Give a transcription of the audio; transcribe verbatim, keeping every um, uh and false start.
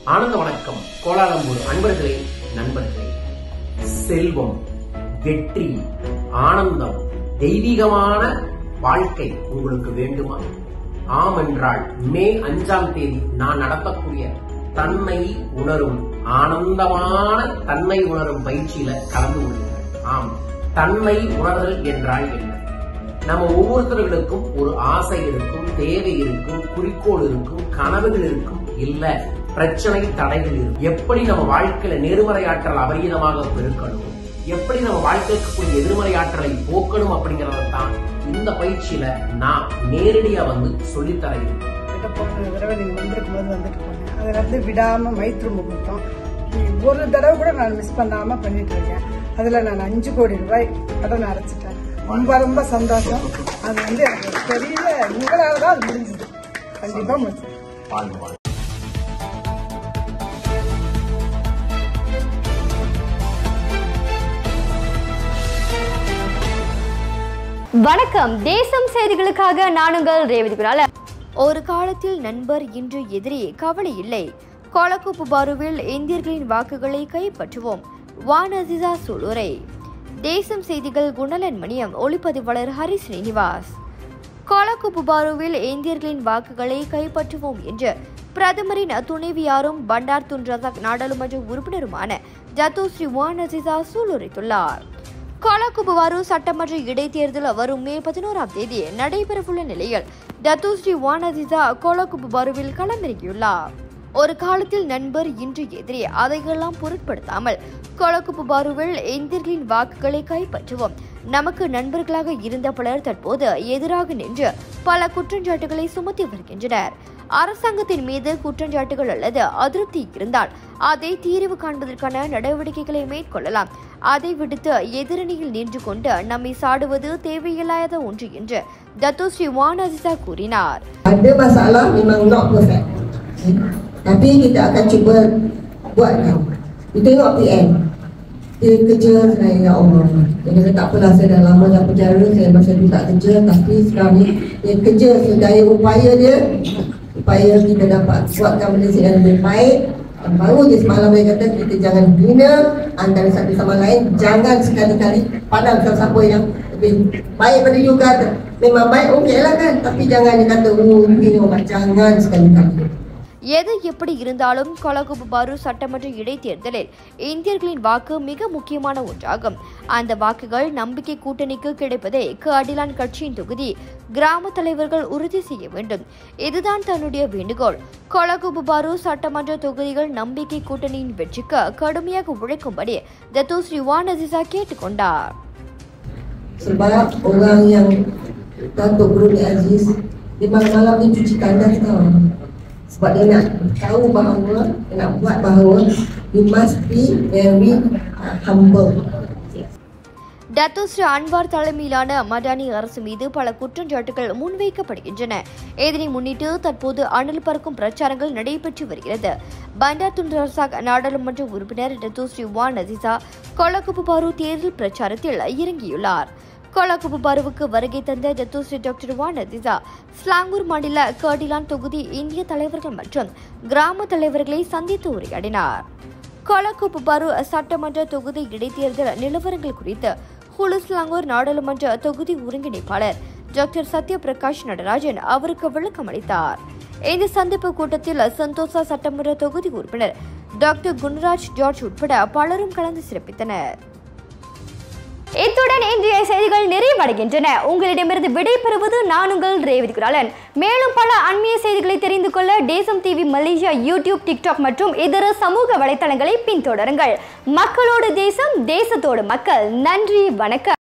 ஆனந்த வணக்கம் கோலாலம்பூர் அன்பர்களே, நண்பர்களே. செல்வம், வெற்றி, ஆனந்தம், தெய்வீகமான வாழ்க்கை உங்களுக்கு வேண்டுமா? ஆம் என்றால் மே அஞ்சாம் தேதி நான் நடத்தக்கூடிய தன்னை உணரும் ஆனந்தமான தன்னை உணரும் பயிற்சியில கலந்து கொள்ளுங்கள். ஆம், தன்னை உணர்தல் என்றால் என்ன? நம்ம ஒவ்வொருத்தர்களுக்கும் ஒரு ஆசை இருக்கும், தேவை இருக்கும், குறிக்கோள் இருக்கும், கனவுகள் இருக்கும், இல்ல பிரச்சனை தடைகள் இருக்கும். எப்படி நம்ம வாழ்க்கையில நேர்மறை ஆற்றல் அபரீதமாக பெருக்கணும், எப்படி நம்ம வாழ்க்கைக்கு கூடிய எதிர்மறை ஆற்றலை போக்கணும் அப்படிங்கறத தான் இந்த பயிற்சியில நான் நேரடியா வந்து சொல்லித்தரேன். அதுல இருந்து விடாம மைத்ரு முகூர்த்தம் ஒரு தடவை கூட நான் மிஸ் பண்ணாம பண்ணிட்டு இருக்கேன். அதுல நான் அஞ்சு கோடி ரூபாய் கடன் அடைச்சிட்டேன். ரொம்ப ரொம்ப சந்தோஷம். அது வந்து எனக்கு பெரிய உங்களாலதான் அது முடிஞ்சது. கண்டிப்பா முடிஞ்சது. வணக்கம். தேசம் செய்திகளுக்காக நான் உங்கள் ரேவதி குரால. ஒரு காலத்தில் நண்பர், இன்று எதிரி. கவலை இல்லை. கொலக்குப்பு பாருவில் இந்தியர்களின் வாக்குகளை கைப்பற்றுவோம். வான் அசிசா சூளுரை. தேசம் செய்திகள் குணலன் மணியம். ஒளிப்பதிவாளர் ஹரி ஸ்ரீனிவாஸ். கொலக்குப்பு பாருவில் இந்தியர்களின் வாக்குகளை கைப்பற்றுவோம் என்று பிரதமரின் துணைவியாரும் பண்டார் துன் ரசாக் நாடாளுமன்ற உறுப்பினருமான ஜத்தோஸ்ரீ வான் அசிசா சூளுரைத்துள்ளார். கொலக்குபுவாரு சட்டமன்ற இடைத்தேர்தல் வரும் மே பதினோராம் தேதி நடைபெறவுள்ள நிலையில் டத்தோஸ்ரீ வான் அசிசா கொலக்குபுவாருவில் களமிறங்கியுள்ளார். ஒரு காலத்தில் நண்பர், இன்று எதிரி. அதையெல்லாம் பொருட்படுத்தாமல் கொலக்குபுவாருவில் இந்தியர்களின் வாக்குகளை கைப்பற்றுவோம். நமக்கு நண்பர்களாக இருந்த பலர் தற்போது எதிராக நின்று பல குற்றச்சாட்டுகளை சுமத்தி வருகின்றனர். அரசாங்கத்தின் மீது குற்றச்சாட்டுகள் அல்லது அதிருப்தி இருந்தால் அதை தீர்வு காண்பதற்கான நடவடிக்கைகளை மேற்கொள்ளலாம். அதை விடுத்து எதிரணியில் நின்று கொண்டு நம்மை சாடுவது தேவையில்லாத ஒன்று என்று டத்தோஸ்ரீ வான் அசிசா கூறினார். Ada masalah memang not perfect, tapi kita akan cuba buatkan. Kita tengok P M, dia kerja saya, ya Allah. Dia kata tak apalah, saya dah lama dah penjara, saya masa tu tak kerja, tapi sekarang ni dia kerja sedaya upaya dia, supaya kita dapat buatkan Malaysia yang lebih baik. Dan baru je semalam dia kata kita jangan bina antara satu sama lain, jangan sekali-kali pandang siapa yang lebih baik pada you kata. Memang baik, okey lah kan, tapi jangan dia kata oh bina orang, jangan sekali-kali. எது எப்படி இருந்தாலும் கொலகுபுபாரு சட்டமன்ற இடைத்தேர்தலில் இந்தியர்களின் வாக்கு மிக முக்கியமான ஒன்றாகும். அந்த வாக்குகள் நம்பிக்கை கூட்டணிக்கு கிடைப்பதை அடிலான் கட்சியின் தொகுதி கிராம தலைவர்கள் உறுதி செய்ய வேண்டும். இதுதான் தன்னுடைய வேண்டுகோள். கொலகுபுபாரு சட்டமன்ற தொகுதிகள் நம்பிக்கை கூட்டணியின் வெற்றிக்கு கடுமையாக உழைக்கும்படி டத்தோஸ்ரீ வான் அசிசா கேட்டுக்கொண்டார். Sebab orang yang Datuk Brunei Aziz dia malam-malam ni cuci tandas tau. Sebab dia nak tahu bahawa, dia nak buat bahawa you must be very uh, humble. Datuk Seri Anwar தலைமையிலான Madani அரசு மீது பல குற்றச்சாட்டுகள் முன்வைக்கப்படுகின்றன. இதனை முன்னிட்டு தற்போது அனல் பறக்கும் பிரச்சாரங்கள் நடைபெற்று வருகிறது. பண்டார் துன் ரசாக் நாடாளுமன்ற உறுப்பினர் டத்தோஸ்ரீ வான் அசிசா கொலகுபுபாரு தேர்தல் பிரச்சாரத்தில் இறங்கியுள்ளார். கொலகுபுபாருவுக்கு வருகை தந்த Datuk Seri doctor Wan Azizah Selangor மாநில கடிலான் தொகுதி இந்திய தலைவர்கள் மற்றும் கிராம தலைவர்களை சந்தித்து உரையாடினார். கொலகுபுபாரு சட்டமன்ற தொகுதி இடைத்தேர்தல் நிலவரங்கள் குறித்து ஹுலுஸ்லாங்கூர் நாடாளுமன்ற தொகுதி ஒருங்கிணைப்பாளர் டாக்டர் சத்ய பிரகாஷ் நடராஜன் அவருக்கு விளக்கம் அளித்தார். இந்த சந்திப்பு கூட்டத்தில் சந்தோஷா சட்டமன்ற தொகுதி உறுப்பினர் டாக்டர் குணராஜ் ஜார்ஜ் உட்பட பலரும் கலந்து சிறப்பித்தனர். இத்துடன் இன்றைய செய்திகள் நிறைவடைகின்றன. உங்களிடமிருந்து விடைபெறுவது நான் உங்கள் ரேவதி குராலன். மேலும் பல அண்மைய செய்திகளை தெரிந்து கொள்ள தேசம் டிவி மலேசியா, யூடியூப், டிக்டாக் மற்றும் இதர சமூக வலைதளங்களை பின்தொடருங்கள். மக்களோடு தேசம், தேசத்தோடு மக்கள். நன்றி, வணக்கம்.